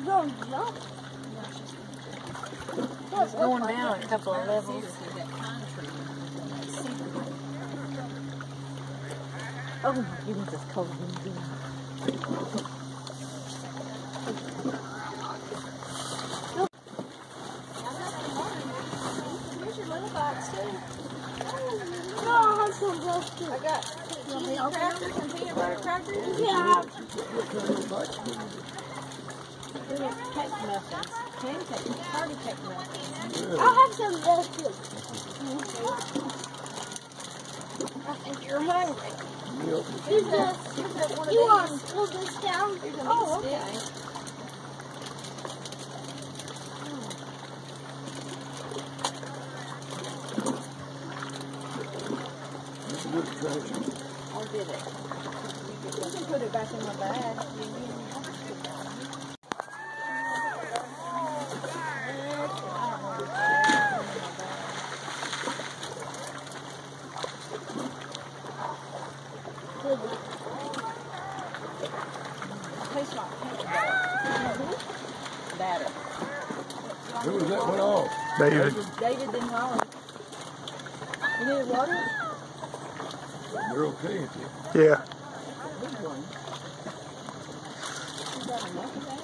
going jump. It's going down a couple of levels. Oh my goodness, it's cold in here. Here's your little box too. No, I have some left too. I got cheesy crackers and peanut butter crackers. Yeah. Cake muffins. Pancake, party cake muffins. I'll have some left too. I think you're hungry. Here's this. One of You want these. to pull this down? Here's a Oh, meat okay. stick. I'll get it. You can put it back in my bag. Tastes like peanut batter. Who was that one off? David. David didn't holler. You need water? They're okay with you. Yeah. Big one. You got enough of that?